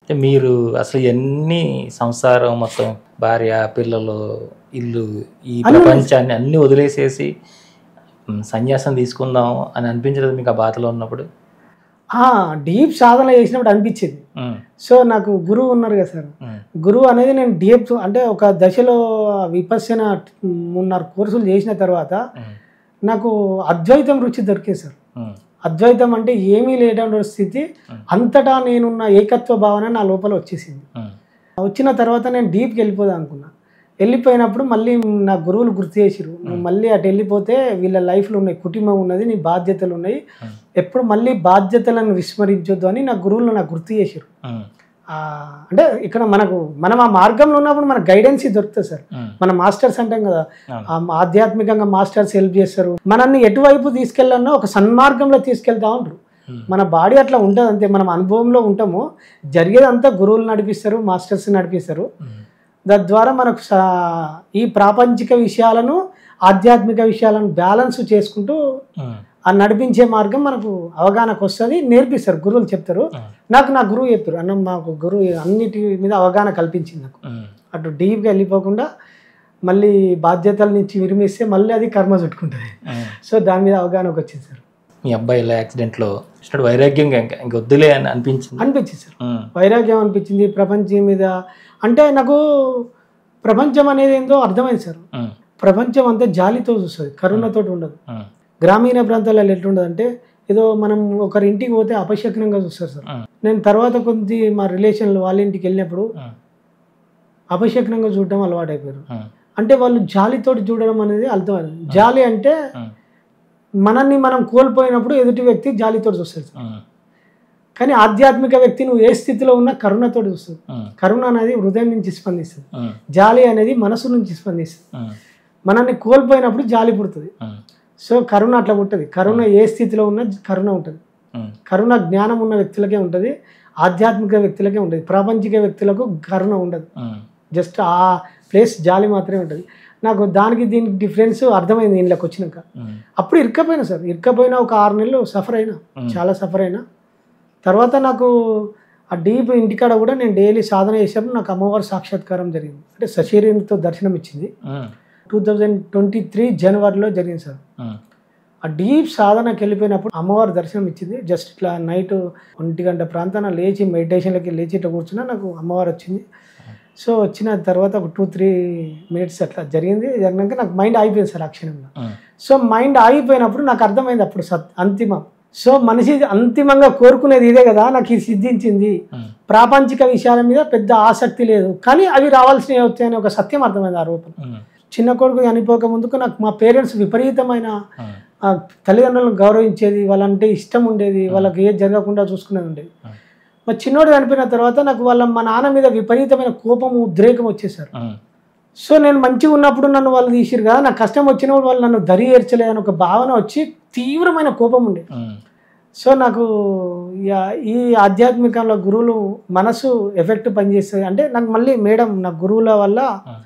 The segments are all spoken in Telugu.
మీరు అసలు ఎన్ని సంసారం మొత్తం భార్య పిల్లలు ఇల్లు ఈ ప్రపంచాన్ని అన్ని వదిలేసేసి సన్యాసం తీసుకుందాం అని అనిపించలేదు మీకు ఆ బాధలో ఉన్నప్పుడు? డీప్ సాధన చేసినప్పుడు అనిపించింది. సో నాకు గురువు ఉన్నారు కదా సార్, గురువు అనేది నేను డీప్ అంటే ఒక దశలో విపස්සన 3.5 కోర్సులు చేసిన తర్వాత నాకు అద్వైతం రుచి దొరికేది సార్. అద్వైతం అంటే ఏమీ లేనటువంటి స్థితి, అంతటా నేనున్న ఏకత్వ భావన నా లోపల వచ్చేసింది. వచ్చిన తర్వాత నేను డీప్కి వెళ్ళిపోదాం అనుకున్నా. వెళ్ళిపోయినప్పుడు మళ్ళీ నా గురువులు గుర్తు చేసిరు, నువ్వు మళ్ళీ అటు వెళ్ళిపోతే వీళ్ళ లైఫ్లో ఉన్నాయి, కుటుంబం ఉన్నది, నీ బాధ్యతలు ఉన్నాయి, ఎప్పుడు మళ్ళీ బాధ్యతలను విస్మరించొద్దు అని నా గురువులు నాకు గుర్తు చేసిరు. అంటే ఇక్కడ మనం ఆ మార్గంలో ఉన్నప్పుడు మనకు గైడెన్స్ దొరుకుతుంది సార్. మన మాస్టర్స్ అంటాం కదా, ఆధ్యాత్మికంగా మాస్టర్స్ హెల్ప్ చేస్తారు, మనల్ని ఎటువైపు తీసుకెళ్ళాలన్నా ఒక సన్మార్గంలో తీసుకెళ్తా ఉంటారు. మన బాడీ అట్లా ఉంటుంది అంతే, మనం అనుభవంలో ఉంటాము, జరిగేదంతా గురువులు నడిపిస్తారు, మాస్టర్స్ నడిపిస్తారు. తద్వారా మనకు ఈ ప్రాపంచిక విషయాలను ఆధ్యాత్మిక విషయాలను బ్యాలెన్స్ చేసుకుంటూ ఆ నడిపించే మార్గం మనకు అవగాహనకు వస్తుంది, నేర్పిస్తారు, గురువులు చెప్తారు. నాకు నా గురువు చెప్పారు, అన్న మాకు గురువు అన్నిటి మీద అవగాహన కల్పించింది నాకు. అటు డీప్గా వెళ్ళిపోకుండా మళ్ళీ బాధ్యతల నుంచి విరిమిస్తే మళ్ళీ అది కర్మ చుట్టుకుంటుంది. సో దాని మీద అవగాహనకు వచ్చింది సార్. మీ అబ్బాయి ఇలా యాక్సిడెంట్లో వైరాగ్యం ఇంక వద్దులే అని అనిపించింది సార్. వైరాగ్యం అనిపించింది ప్రపంచం మీద. అంటే నాకు ప్రపంచం అనేది ఏందో అర్థమైంది సార్. ప్రపంచం అంతా జాలితో చూస్తుంది, కరుణతో ఉండదు. గ్రామీణ ప్రాంతాలలో ఎట్లుండదు అంటే ఏదో మనం ఒకరి ఇంటికి పోతే అపశకునంగా చూస్తారు సార్. నేను తర్వాత కొద్ది మా రిలేషన్లు వాళ్ళ ఇంటికి వెళ్ళినప్పుడు అపశకునంగా చూడడం అలవాటు అయిపోయారు. అంటే వాళ్ళు జాలితోటి చూడడం అనేది అర్థమైంది. జాలి అంటే మనల్ని మనం కోల్పోయినప్పుడు ఎదుటి వ్యక్తి జాలితో చూస్తాడు సార్. కానీ ఆధ్యాత్మిక వ్యక్తి నువ్వు ఏ స్థితిలో ఉన్నా కరుణతో చూస్తుంది. కరుణ అనేది హృదయం నుంచి స్పందిస్తుంది, జాలి అనేది మనసు నుంచి స్పందిస్తుంది. మనల్ని కోల్పోయినప్పుడు జాలి పుడుతుంది. సో కరుణ అట్లా ఉంటుంది. కరుణ ఏ స్థితిలో ఉన్నా కరుణ ఉంటుంది. కరుణ జ్ఞానం ఉన్న వ్యక్తులకే ఉంటుంది, ఆధ్యాత్మిక వ్యక్తులకే ఉంటుంది. ప్రాపంచిక వ్యక్తులకు కరుణ ఉండదు, జస్ట్ ఆ ప్లేస్ జాలి మాత్రమే ఉంటుంది. నాకు దానికి దీనికి డిఫరెన్స్ అర్థమైంది ఇంట్లోకి వచ్చినాక. అప్పుడు ఇరుక్కపోయినా సార్, ఇరుక్కపోయినా ఒక 6 నెలలు సఫర్ అయినా, చాలా సఫర్ అయినా. తర్వాత నాకు ఆ డీప్ ఇంటికాడ కూడా నేను డైలీ సాధన చేసేటప్పుడు నాకు అమ్మవారి సాక్షాత్కారం జరిగింది. అంటే సశరీరంతో దర్శనం ఇచ్చింది. 2023 జనవరిలో జరిగింది సార్. ఆ డీప్ సాధనకి వెళ్ళిపోయినప్పుడు అమ్మవారి దర్శనం ఇచ్చింది. జస్ట్ ఇట్లా నైట్ 1 గంట ప్రాంతాన లేచి మెడిటేషన్లకి లేచి ఇట్లా కూర్చున్నా నాకు అమ్మవారు వచ్చింది. సో వచ్చిన తర్వాత ఒక 2-3 మినిట్స్ అట్లా జరిగింది. జరిగినాక నాకు మైండ్ ఆగిపోయింది సార్ ఆ క్షణంలో. సో మైండ్ ఆగిపోయినప్పుడు నాకు అర్థమైంది అప్పుడు అంతిమం. సో మనిషి అంతిమంగా కోరుకునేది ఇదే కదా, నాకు ఇది సిద్ధించింది. ప్రాపంచిక విషయాల మీద పెద్ద ఆసక్తి లేదు, కానీ అవి రావాల్సినవి అవుతాయని ఒక సత్యం అర్థమైంది ఆ రూపం. చిన్న కొడుకు చనిపోక ముందుకు నాకు మా పేరెంట్స్ విపరీతమైన తల్లిదండ్రులను గౌరవించేది, వాళ్ళంటే ఇష్టం ఉండేది, వాళ్ళకి ఏది జరగకుండా చూసుకునేది ఉండేది. మా చిన్నోడు చనిపోయిన తర్వాత నాకు మా నాన్న మీద విపరీతమైన కోపము, ఉద్రేకం వచ్చేసారు. సో నేను మంచిగా ఉన్నప్పుడు నన్ను వాళ్ళు తీసిరు కదా, నాకు కష్టం వచ్చినప్పుడు వాళ్ళు నన్ను దరి ఏర్చలేదని ఒక భావన వచ్చి తీవ్రమైన కోపం ఉండేది. సో నాకు ఈ ఆధ్యాత్మికంలో గురువులు మనసు ఎఫెక్ట్ పనిచేస్తుంది అంటే నాకు మళ్ళీ మేడం నా గురువుల వల్ల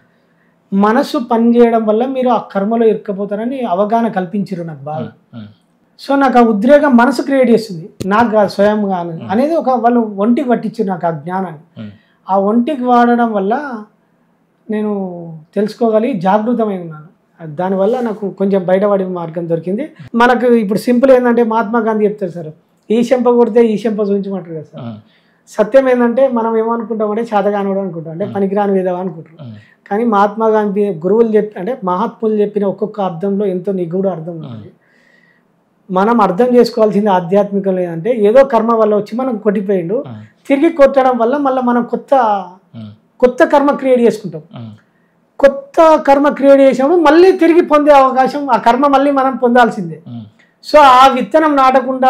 మనసు పనిచేయడం వల్ల మీరు ఆ కర్మలో ఇరుక్కపోతారని అవగాహన కల్పించారు నాకు బాగా. సో నాకు ఆ ఉద్రేకం మనసు క్రియేట్ చేస్తుంది, నాకు కాదు స్వయంగా అనేది ఒక వాళ్ళు ఒంటికి పట్టించారు నాకు ఆ జ్ఞానాన్ని. ఆ ఒంటికి వాడడం వల్ల నేను తెలుసుకోగలిగి జాగృతమై ఉన్నాను. దానివల్ల నాకు కొంచెం బయటపడే మార్గం దొరికింది. మనకు ఇప్పుడు సింపుల్ ఏంటంటే మహాత్మా గాంధీ చెప్తారు సార్, ఈ చెంప కొడితే ఈ చెంప చూపించమంటారు కదా సార్. సత్యం ఏంటంటే మనం ఏమనుకుంటామంటే చేతగానోడు అనుకుంటాం, అంటే పనికిరాని విధవా అనుకుంటారు. కానీ మహాత్మా గాంధీ గురువులు అంటే మహాత్ములు చెప్పిన ఒక్కొక్క అర్థంలో ఎంతో నిగూఢ అర్థం ఉంటుంది. మనం అర్థం చేసుకోవాల్సింది ఆధ్యాత్మికం లేదంటే ఏదో కర్మ వల్ల వచ్చి మనం కొట్టిపోయిండు, తిరిగి కొట్టడం వల్ల మళ్ళీ మనం కొత్త కర్మ క్రియేట్ చేసుకుంటాం. కొత్త కర్మ క్రియేట్ చేసినప్పుడు మళ్ళీ తిరిగి పొందే అవకాశం, ఆ కర్మ మళ్ళీ మనం పొందాల్సిందే. సో ఆ విత్తనం నాటకుండా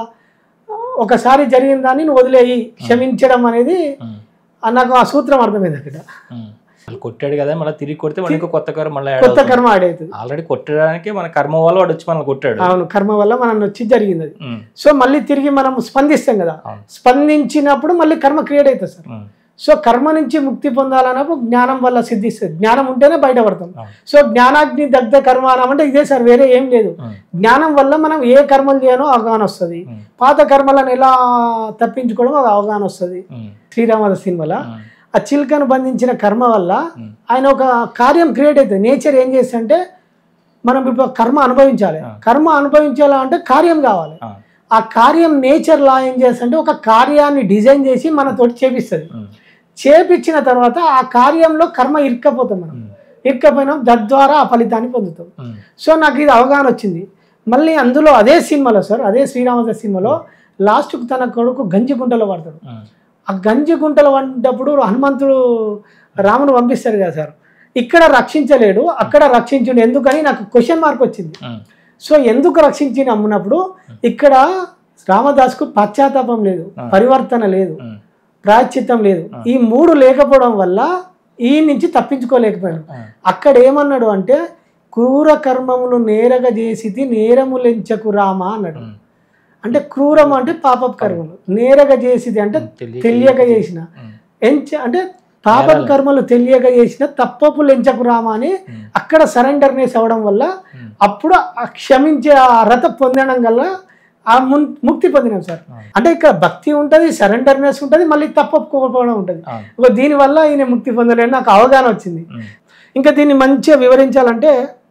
ఒకసారి జరిగిన దాన్ని నువ్వు వదిలేయి, క్షమించడం అనేది నాకు ఆ సూత్రం అర్థమైంది అక్కడ. కొట్టాడు కదా, మళ్ళీ తిరిగి కొడితే మనకి కొత్త కర్మ ఆడేది. ఆల్రెడీ కొట్టడానికి మన కర్మ వల్ల వాడు వచ్చి మనల్ని కొట్టాడు. అవును, కర్మ వల్ల మనం వచ్చి జరిగింది అది. సో మళ్ళీ తిరిగి మనం స్పందిస్తాం కదా, స్పందించినప్పుడు మళ్ళీ కర్మ క్రియేట్ అవుతుంది సార్. సో కర్మ నుంచి ముక్తి పొందాలన్నప్పుడు జ్ఞానం వల్ల సిద్ధిస్తుంది. జ్ఞానం ఉంటేనే బయటపడతాం. సో జ్ఞానాగ్ని దగ్ధ కర్మ అంటే ఇదే సార్, వేరే ఏం లేదు. జ్ఞానం వల్ల మనం ఏ కర్మలు చేయాలో అవగాహన వస్తుంది. పాత కర్మలను ఎలా తప్పించుకోవడం ఒక అవగాహన వస్తుంది. శ్రీరామదాస్ సినిమాలో ఆ చిలుకను బంధించిన కర్మ వల్ల ఆయన ఒక కార్యం క్రియేట్ అవుతుంది. నేచర్ ఏం చేస్తుంటే మనం ఇప్పుడు కర్మ అనుభవించాలి. కర్మ అనుభవించాలంటే కార్యం కావాలి. ఆ కార్యం నేచర్ లా ఏం చేస్తుంటే ఒక కార్యాన్ని డిజైన్ చేసి మనతోటి చేపిస్తుంది. చేపించిన తర్వాత ఆ కార్యంలో కర్మ ఇరుక్కపోతాం. మనం ఇరుక్కపోయినాం, తద్వారా ఆ ఫలితాన్ని పొందుతాం. సో నాకు ఇది అవగాహన వచ్చింది. మళ్ళీ అందులో అదే సినిమాలో సార్, అదే శ్రీరామదాస్ సినిమాలో లాస్ట్కు తన కొడుకు గంజిగుంటలో పడతాడు. ఆ గంజిగుంటలో పడ్డప్పుడు హనుమంతుడు రామును పంపిస్తారు కదా సార్, ఇక్కడ రక్షించలేడు, అక్కడ రక్షించండి ఎందుకని నాకు క్వశ్చన్ మార్క్ వచ్చింది. సో ఎందుకు రక్షించి అమ్మునప్పుడు ఇక్కడ రామదాస్కు పశ్చాత్తాపం లేదు, పరివర్తన లేదు, ప్రాయశ్చిత్తం లేదు. ఈ 3 లేకపోవడం వల్ల ఈ నుంచి తప్పించుకోలేకపోయాడు. అక్కడ ఏమన్నాడు అంటే క్రూర కర్మములు నేరగా చేసిది నేరములెంచకు రామ అన్నాడు. అంటే క్రూరం అంటే పాపపు కర్మలు, నేరగా చేసిది అంటే తెలియక చేసిన, అంటే పాపపు కర్మలు తెలియక చేసిన తప్పపు లెంచకు రామ అని అక్కడ సరెండర్నెస్ అవ్వడం వల్ల అప్పుడు క్షమించే ఆ అర్హత పొందడం వల్ల ఆ ముక్తి పొందినాం సార్. అంటే ఇక్కడ భక్తి ఉంటుంది, సరెండర్నెస్ ఉంటుంది, మళ్ళీ తప్పకపోవడం ఉంటుంది. దీనివల్ల ఈయన ముక్తి పొందలేని నాకు అవగాహన వచ్చింది. ఇంకా దీన్ని మంచిగా వివరించాలంటే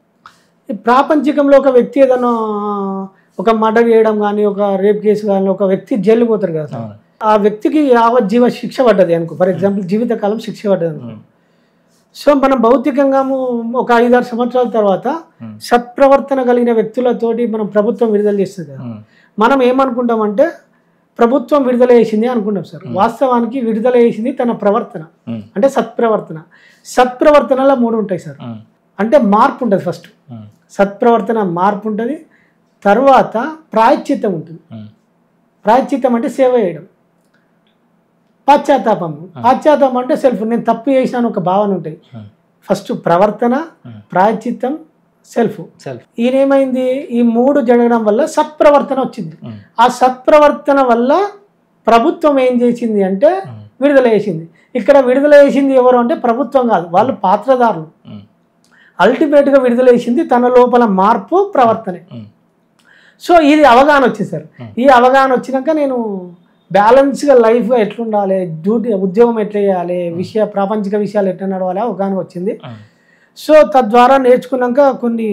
ప్రాపంచికంలో ఒక వ్యక్తి ఏదైనా ఒక మర్డర్ చేయడం కానీ, ఒక రేప్ కేసు కానీ, ఒక వ్యక్తి జైలు పోతారు కదా సార్, ఆ వ్యక్తికి యావజ్జీవ శిక్ష పడ్డది అనుకో, ఫర్ ఎగ్జాంపుల్ జీవితకాలం శిక్ష పడ్డది అనుకో. సో మనం భౌతికంగా ఒక 5-6 సంవత్సరాల తర్వాత సత్ప్రవర్తన కలిగిన వ్యక్తులతోటి మనం ప్రభుత్వం విడుదల చేస్తుంది కదా, మనం ఏమనుకుంటామంటే ప్రభుత్వం విడుదల చేసింది అనుకుంటాం సార్. వాస్తవానికి విడుదల చేసింది తన ప్రవర్తన, అంటే సత్ప్రవర్తన. సత్ప్రవర్తనలో 3 ఉంటాయి సార్. అంటే మార్పు ఉంటుంది. ఫస్ట్ సత్ప్రవర్తన మార్పు ఉంటుంది, తర్వాత ప్రాయశ్చిత్తం ఉంటుంది. ప్రాయశ్చిత్తం అంటే సేవ చేయడం, పశ్చాత్తాపం. పశ్చాత్తాపం అంటే సెల్ఫ్, నేను తప్పు చేసినాను ఒక భావన ఉంటాయి. ఫస్ట్ ప్రవర్తన, ప్రాయశ్చిత్తం, సెల్ఫ్. ఈయనేమైంది, ఈ 3 జరగడం వల్ల సత్ప్రవర్తన వచ్చింది. ఆ సత్ప్రవర్తన వల్ల ప్రభుత్వం ఏం చేసింది అంటే విడుదల చేసింది. ఇక్కడ విడుదల చేసింది ఎవరు అంటే ప్రభుత్వం కాదు, వాళ్ళు పాత్రదారులు. అల్టిమేట్గా విడుదల చేసింది తన లోపల మార్పు, ప్రవర్తనే. సో ఇది అవగాహన వచ్చింది సార్. ఈ అవగాహన వచ్చినాక నేను బ్యాలెన్స్గా లైఫ్ ఎట్లుండాలి, ఉద్యోగం ఎట్లా చేయాలి, ప్రాపంచిక విషయాలు ఎట్లా నడవాలి అవగాహన వచ్చింది. సో తద్వారా నేర్చుకున్నాక కొన్ని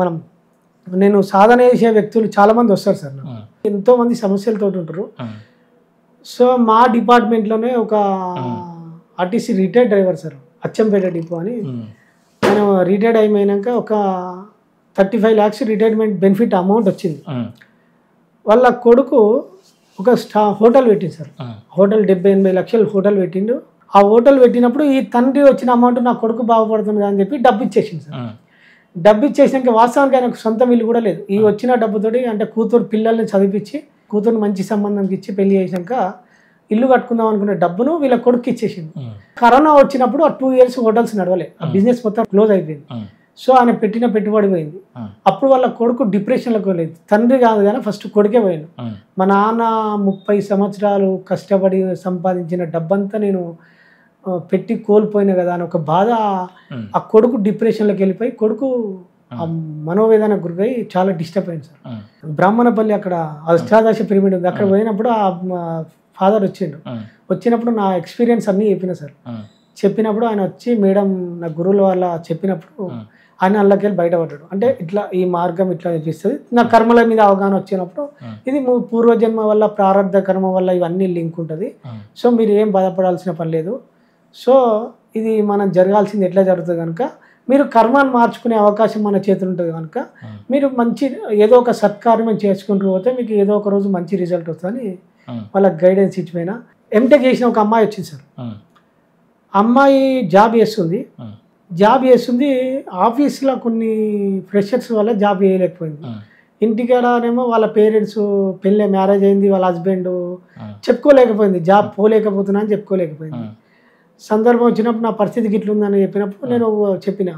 నేను సాధన చేసే వ్యక్తులు చాలామంది వస్తారు సార్. ఎంతోమంది సమస్యలతో ఉంటారు. సో మా డిపార్ట్మెంట్లోనే ఒక RTC retired driver sir, Achampet depot అని, ఆయన రిటైర్డ్ అయిపోయినాక ఒక 35 lakhs రిటైర్మెంట్ బెనిఫిట్ అమౌంట్ వచ్చింది. వాళ్ళ కొడుకు ఒక హోటల్ పెట్టింది సార్. హోటల్ 70-80 లక్షలు హోటల్ పెట్టిండు. ఆ హోటల్ పెట్టినప్పుడు ఈ తండ్రి వచ్చిన అమౌంట్ నా కొడుకు బాగుపడుతుంది అని చెప్పి డబ్బు ఇచ్చేసింది సార్. డబ్బు ఇచ్చేసినాక వాస్తవానికి ఆయనకు సొంత ఇల్లు కూడా లేదు. ఈ వచ్చిన డబ్బుతోటి అంటే కూతురు పిల్లల్ని చదివించి కూతురు మంచి సంబంధంకి ఇచ్చి పెళ్లి చేసినాక ఇల్లు కట్టుకుందాం అనుకునే డబ్బును వీళ్ళ కొడుకు ఇచ్చేసింది. కరోనా వచ్చినప్పుడు ఆ 2 years హోటల్స్ నడవలే, ఆ బిజినెస్ మొత్తం క్లోజ్ అయిపోయింది. సో ఆయన పెట్టిన పెట్టుబడి పోయింది. అప్పుడు వాళ్ళ కొడుకు డిప్రెషన్లోకి వెళ్ళేది. తండ్రి కాదు కానీ ఫస్ట్ కొడుకే పోయాడు. మా నాన్న 30 సంవత్సరాలు కష్టపడి సంపాదించిన డబ్బంతా నేను పెట్టి కోల్పోయినా కదా అని ఒక బాధ. ఆ కొడుకు డిప్రెషన్లోకి వెళ్ళిపోయి కొడుకు మనోవేదన గురై చాలా డిస్టర్బ్ అయింది సార్. బ్రాహ్మణపల్లి అక్కడ అష్టాదశ పిరమిడ్ ఉంది, అక్కడ పోయినప్పుడు ఆ ఫాదర్ వచ్చినప్పుడు నా ఎక్స్పీరియన్స్ అన్నీ చెప్పిన సార్. చెప్పినప్పుడు ఆయన వచ్చి మేడం నా గురువుల వల్ల చెప్పినప్పుడు ఆయన అందులోకి బయటపడ్డాడు. అంటే ఇట్లా ఈ మార్గం ఇట్లా అనిపిస్తుంది. నా కర్మల మీద అవగాహన వచ్చినప్పుడు ఇది పూర్వజన్మ వల్ల ప్రారంధ కర్మ వల్ల ఇవన్నీ లింక్ ఉంటుంది. సో మీరు ఏం బాధపడాల్సిన పని లేదు. సో ఇది మనం జరగాల్సింది ఎట్లా జరుగుతుంది కనుక మీరు కర్మను మార్చుకునే అవకాశం మన చేతులు ఉంటుంది కనుక మీరు మంచి ఏదో ఒక సత్కార్యం చేసుకుంటూ పోతే మీకు ఏదో ఒక రోజు మంచి రిజల్ట్ వస్తుందని వాళ్ళకి గైడెన్స్ ఇచ్చిపోయినా. ఎంటెక్ చేసిన ఒక అమ్మాయి వచ్చింది సార్. అమ్మాయి జాబ్ చేస్తుంది ఆఫీస్లో కొన్ని ప్రెషర్స్ వల్ల జాబ్ చేయలేకపోయింది. ఇంటికాడనేమో వాళ్ళ పేరెంట్స్ పెళ్ళి మ్యారేజ్ అయింది, వాళ్ళ హస్బెండ్ చెప్పుకోలేకపోయింది, జాబ్ పోలేకపోతున్నా అని చెప్పుకోలేకపోయింది. సందర్భం వచ్చినప్పుడు నా పరిస్థితి గిట్ల ఉందని చెప్పినప్పుడు నేను చెప్పిన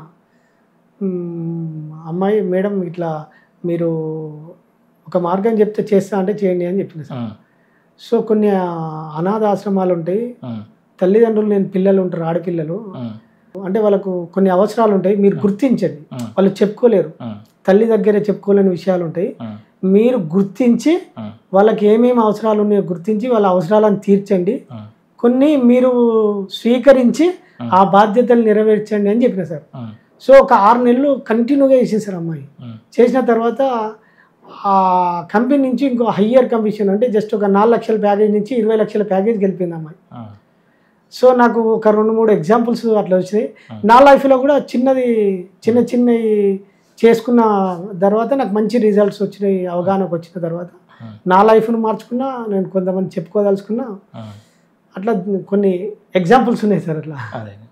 అమ్మాయి మేడం ఇట్లా మీరు ఒక మార్గం చెప్తే చేస్తా అంటే చేయండి అని చెప్పిన సార్. సో కొన్ని అనాథ ఆశ్రమాలు ఉంటాయి, తల్లిదండ్రులు నేను పిల్లలు ఉంటారు ఆడపిల్లలు, అంటే వాళ్ళకు కొన్ని అవసరాలు ఉంటాయి, మీరు గుర్తించండి. వాళ్ళు చెప్పుకోలేరు, తల్లి దగ్గరే చెప్పుకోలేని విషయాలు ఉంటాయి. మీరు గుర్తించి వాళ్ళకి ఏమేమి అవసరాలు ఉన్నాయో గుర్తించి వాళ్ళ అవసరాలను తీర్చండి. కొన్ని మీరు స్వీకరించి ఆ బాధ్యతలు నెరవేర్చండి అని చెప్పిన సార్. సో ఒక 6 నెలలు కంటిన్యూగా చేసేసారు అమ్మాయి. చేసిన తర్వాత ఆ కంపెనీ నుంచి ఇంకో హయ్యర్ కమిషన్, అంటే జస్ట్ ఒక 4 లక్షల ప్యాకేజ్ నుంచి 20 లక్షల ప్యాకేజ్ గెలిపింది అమ్మాయి. సో నాకు ఒక 2-3 ఎగ్జాంపుల్స్ అట్లా వచ్చినాయి. నా లైఫ్లో కూడా చిన్నవి చేసుకున్న తర్వాత నాకు మంచి రిజల్ట్స్ వచ్చినాయి. అవగాహనకు వచ్చిన తర్వాత నా లైఫ్ను మార్చుకున్నా, నేను కొంతమంది చెప్పుకోదలుచుకున్నా, అట్లా కొన్ని ఎగ్జాంపుల్స్ ఉన్నాయి సార్. అట్లా